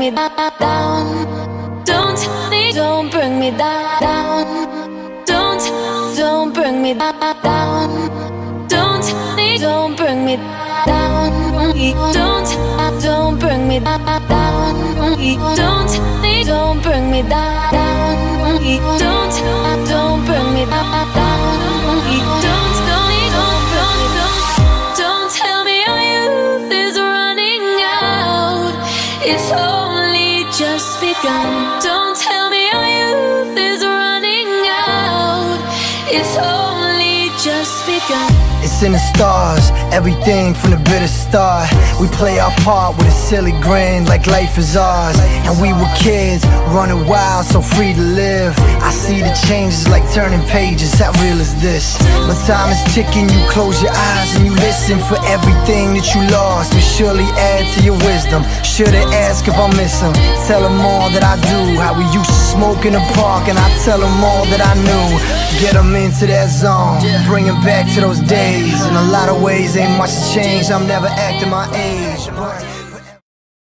me down. Don't tell me, don't bring me down. Don't bring me down. Don't tell me, don't bring me down. Don't bring me down. Don't tell me, don't bring me down. Don't bring me down. Don't tell me our youth is running out. It's only just begun. Don't tell me our youth is running out. It's only just begun. It's in the stars, everything from the bitter start. We play our part with a silly grin, like life is ours. And we were kids, running wild, so free to live. I see the changes like turning pages, how real is this? When time is ticking, you close your eyes and you listen for everything that you lost. We surely add to your wisdom. Should've asked if I miss them. Tell them all that I do, how we used to smoke in the park, and I tell them all that I knew. Get them into that zone, bring them back to those days. In a lot of ways, ain't much changed. I'm never acting my age, but